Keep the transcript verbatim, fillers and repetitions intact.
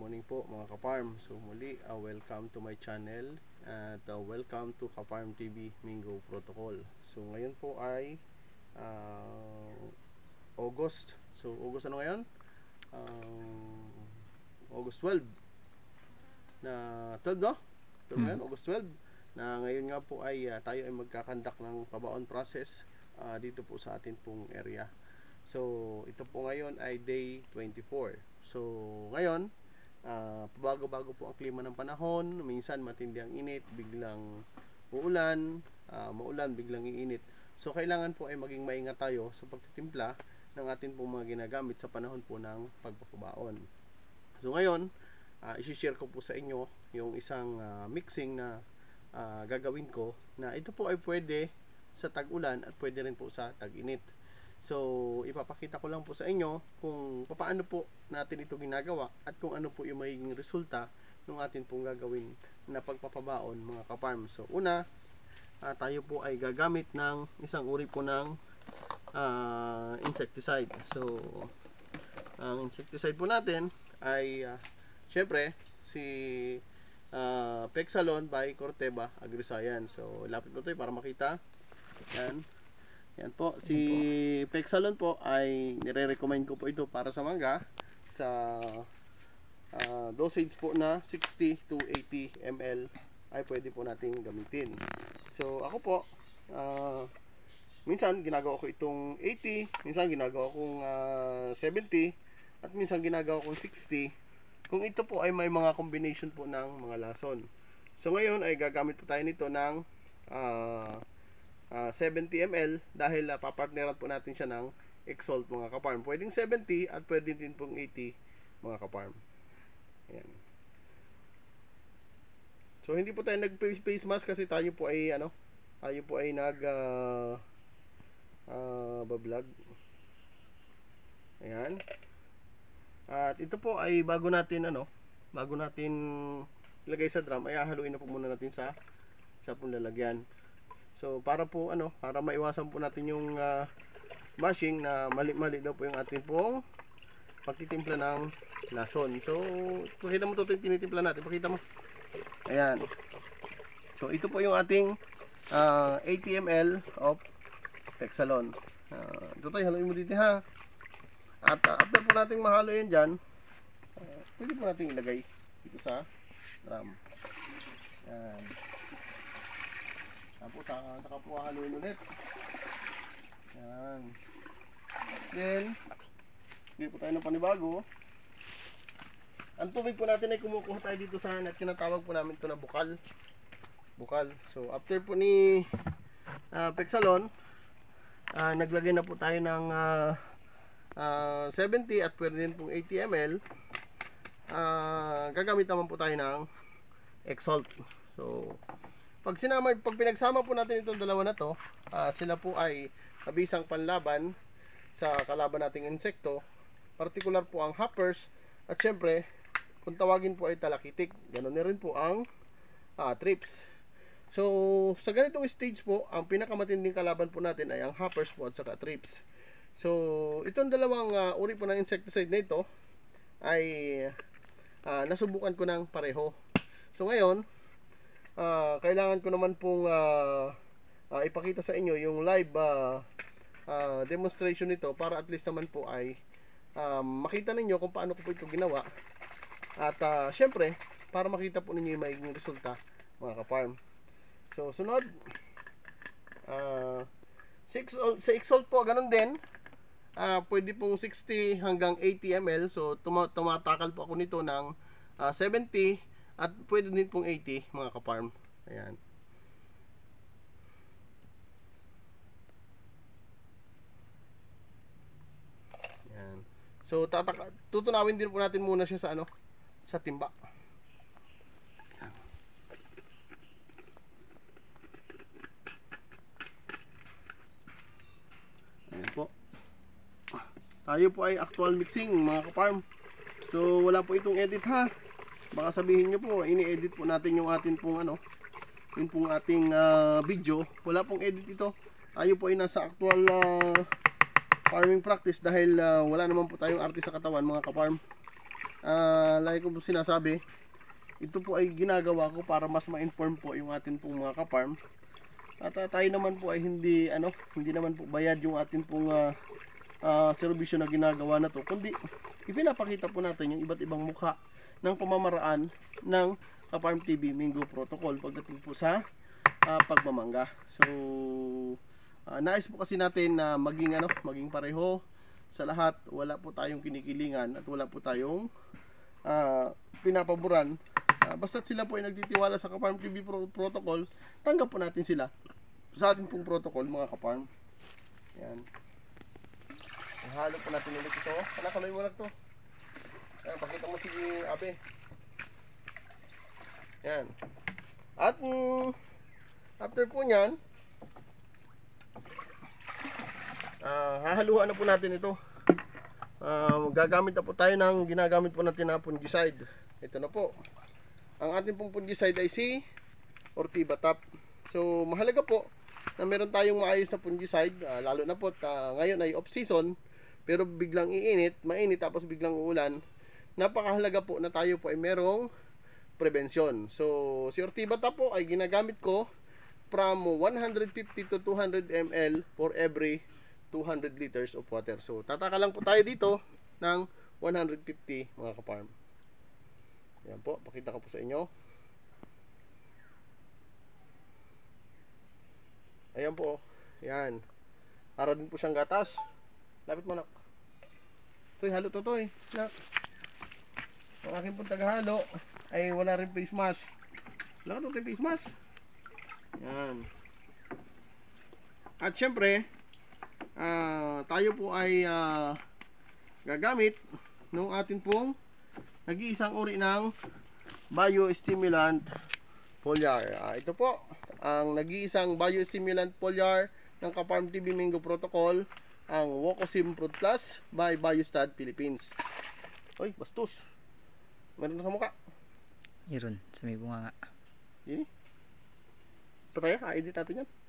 morning po mga ka-farm. So muli, uh, welcome to my channel at uh, welcome to Ka-Farm T V Mingo Protocol. So ngayon po ay uh, August. So August ano ngayon? Uh, August twelve. Na twelve no? twelve ngayon, August twelve. Na ngayon nga po ay uh, tayo ay magkakandak ng pabaon process uh, dito po sa atin pong area. So ito po ngayon ay day twenty-four. So ngayon, uh, bago-bago po ang klima ng panahon. Minsan matindi ang init, biglang uulan, uh, maulan, biglang iinit. So kailangan po ay maging maingat tayo sa pagtitimpla ng atin pong mga ginagamit sa panahon po ng pagpapabaon. So ngayon, uh, isi-share ko po sa inyo yung isang uh, mixing na uh, gagawin ko, na ito po ay pwede sa tag-ulan at pwede rin po sa tag-init. So, ipapakita ko lang po sa inyo kung paano po natin ito ginagawa at kung ano po yung magiging resulta ng atin pong gagawin na pagpapabaon mga ka-farm. So, una, uh, tayo po ay gagamit ng isang uri po ng uh, insecticide. So, ang insecticide po natin ay uh, syempre si uh, Pexalon by Corteva AgriScience. So, lapit mo ito para makita. Yan. Yan po, si Pexalon po ay nire-recommend ko po ito para sa mangga sa uh, dosage po na sixty to eighty milliliters ay pwede po nating gamitin. So ako po, uh, minsan ginagawa ko itong eighty, minsan ginagawa kong uh, seventy, at minsan ginagawa kong sixty, kung ito po ay may mga combination po ng mga lason. So ngayon ay gagamit po tayo nito ng uh, Uh, seventy milliliters dahil uh, papartneran po natin siya ng Exalt mga ka-farm. Pwedeng seventy at pwedeng din pong eighty mga ka-farm. Ayan. So hindi po tayo nag-face mask kasi tayo po ay ano, tayo po ay nag uh, uh, bablog. Ayan. At ito po ay bago natin ano, bago natin ilagay sa drum ay hahaluin na po muna natin sa sa pong lalagyan. So para po ano, para maiwasan po natin yung uh, mashing na mali-mali daw po yung ating pong pagtitimpla ng lason. So pakita mo to, tinitimpla natin, pakita mo. Ayan. So ito po yung ating uh, eighty milliliters of Pexalon. Uh, ito tayo, haluin mo dito ha. At uh, after po natin mahalo yun dyan, uh, pwede po natin ilagay dito sa drum. Ayan. Tapos saka, saka po haluin ulit. Yan. Then hindi po tayo ng panibago. Ang tubig po natin ay kumukuha tayo dito sa at tinatawag po namin ito na bukal. Bukal. So after po ni uh, Pexalon, uh, naglagay na po tayo ng uh, uh, seventy at pwede din pong eighty milliliters. uh, Gagamit naman po tayo ng Exalt. So Pag sinama, pag pinagsama po natin itong dalawa na to, uh, sila po ay kabisang panlaban sa kalaban nating insekto. Particular po ang hoppers at syempre, kung tawagin po ay talakitik. Ganoon na rin po ang uh, thrips. So, sa ganitong stage po, ang pinakamatinding kalaban po natin ay ang hoppers po at saka thrips. So, itong dalawang uh, uri po ng insecticide na ito ay uh, nasubukan ko ng pareho. So, ngayon, Uh, kailangan ko naman pong uh, uh, ipakita sa inyo yung live uh, uh, demonstration nito para at least naman po ay um, makita ninyo kung paano ko po ito ginawa. At uh, syempre, para makita po ninyo yung magiging resulta mga ka-farm. So sunod, uh, sa Exalt po ganun din, uh, pwede pong sixty hanggang eighty milliliters. So tum tumatakal po ako nito ng uh, seventy at pwede din pong eighty mga ka-farm. Ayan. Ayan. So tataka tutunawin din po natin muna siya sa ano, sa timba. Ayan po. Tayo po ay actual mixing mga ka-farm. So wala po itong edit ha. Baka sabihin nyo po, ini-edit po natin yung atin pong ano, yung pong ating uh, video. Wala pong edit ito. Tayo po ay nasa actual uh, farming practice dahil uh, wala naman po tayong artist sa katawan mga ka-farm. uh, like ko po sinasabi, ito po ay ginagawa ko para mas ma-inform po yung atin pong mga ka-farm. At uh, tayo naman po ay hindi ano, hindi naman po bayad yung atin pong uh, uh, serbisyo na ginagawa na to, kundi ipinapakita po natin yung iba't ibang mukha ng pamamaraan ng Ka-Farm T V Mingo Protocol pagdating po sa uh, pagmamangga. So uh, nais po kasi natin na maging ano, maging pareho sa lahat, wala po tayong kinikilingan at wala po tayong uh, pinapaboran. Uh, basta't sila po ay nagtitiwala sa Ka-Farm T V Pro Protocol, tanggap po natin sila sa ating pong protocol, mga ka-farm. Yan. Halo po natin ulit ito. Anak, kaloy mo lang ito. Yan, pakita mo si Abe. Yan. At mm, after po nyan, uh, hahaluan na po natin ito. Uh, gagamit na po tayo ng ginagamit po natin na fungicide. Ito na po. Ang ating pong fungicide ay si Ortiba Top. So mahalaga po na meron tayong maayos na fungicide, uh, lalo na po uh, ngayon ay off season, pero biglang iinit, mainit tapos biglang uulan. Napakahalaga po na tayo po ay merong prevention. So si Ortiba Top po ay ginagamit ko from one hundred fifty to two hundred milliliters for every two hundred liters of water. So tataka lang po tayo dito ng one hundred fifty, mga ka-farm. Yan po, pakita ko po sa inyo. Ayan po, yan. Para din po siyang gatas. Lapit mo, nak. Toy, halo to, toy. Nak. Ang aking pong tagahalo ay wala rin face mask. Wala ka to face mask. Yan. At syempre, uh, tayo po ay uh, gagamit ng atin pong nag-iisang uri ng biostimulant foliar. Uh, ito po ang nag-iisang biostimulant foliar ng Ka-Farm T V Mingo Protocol, ang Wocosim Fruit Plus by Biostad Philippines. Oy, bastos. Meron na sa mukha. Meron, sa may bunga nga. Yun. Patay, ha-edit natin yan.